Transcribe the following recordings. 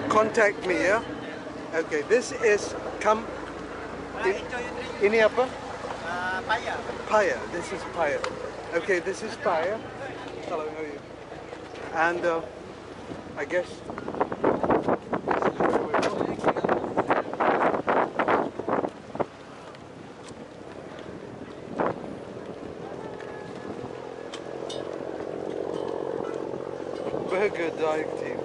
contact me, yeah? Okay, this is ini apa? Paya. Paya. This is Paya. Okay, this is Paya. Hello, how are you? And I guess this is where we're going. Burger Dive Team.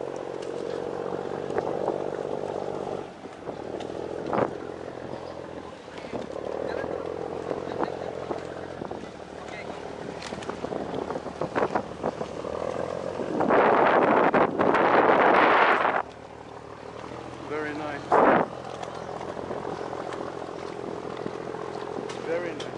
Very nice. Very nice.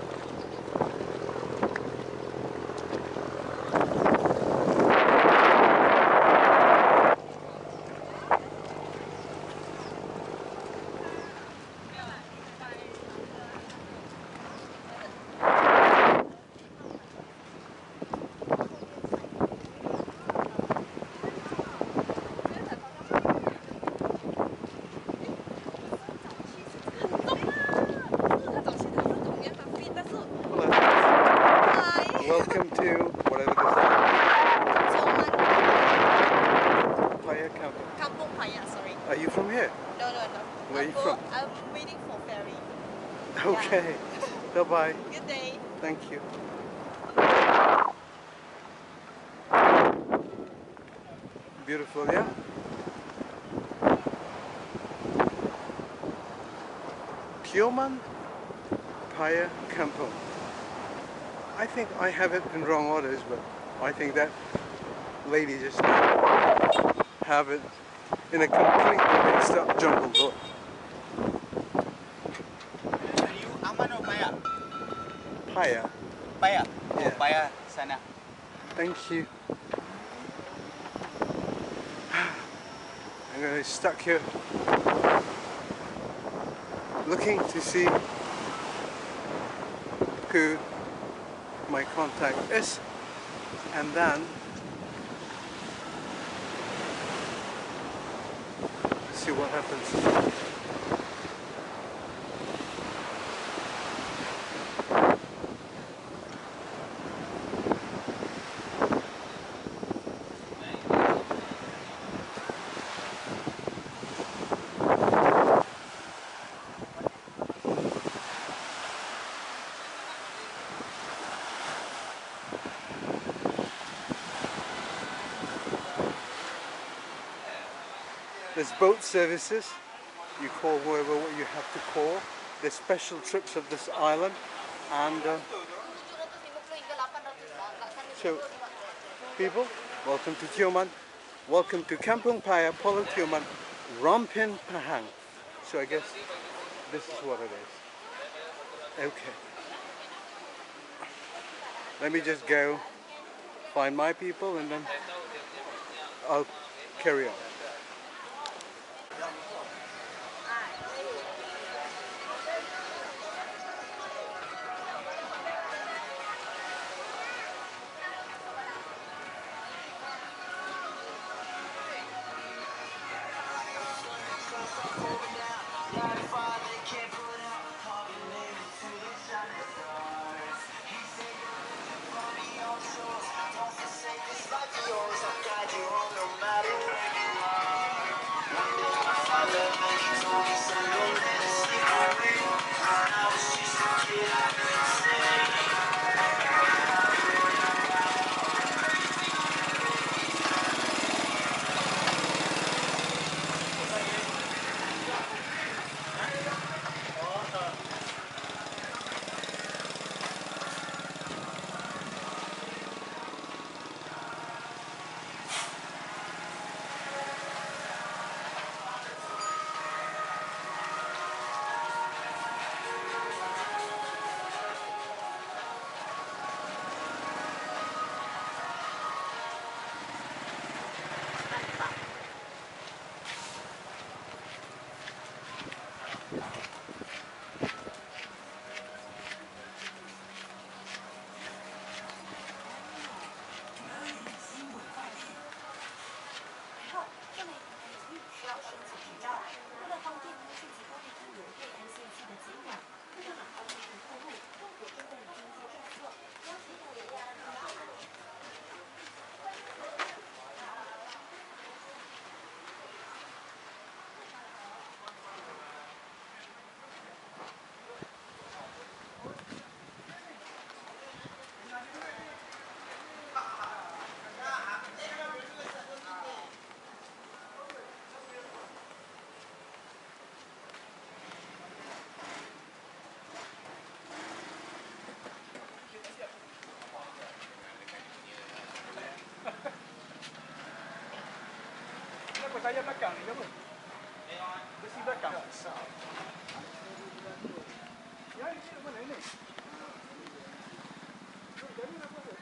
Welcome to whatever this is. Paya Camping. Kampung Paya, sorry. Are you from here? No. Where are you from? I'm waiting for ferry. Okay. Bye bye. Good day. Thank you. Beautiful, yeah? Tioman Paya Kampung. I think I have it in wrong orders, but I think that lady just have it in a completely mixed up jumbled book. Are you Aman or Paya? Paya. Paya. Oh, Yeah. Paya sana. Thank you. I'm going to be stuck here looking to see who my contact is, and then see what happens. There's boat services. You call whoever what you have to call. There's special trips of this island, and so people, welcome to Tioman. Welcome to Kampung Paya, Pulau Tioman, Rompin Pahang. So I guess this is what it is. Okay. Let me just go find my people and then I'll carry on. 需要申请执照。为了方便通讯及方便金流对 NCC 的监管，特特马高级透露，政府针对经济政策，邀请企业家 Saya belakang ni ke apa? Besi belakang. Ya, ini mana ini? Jadi apa tu?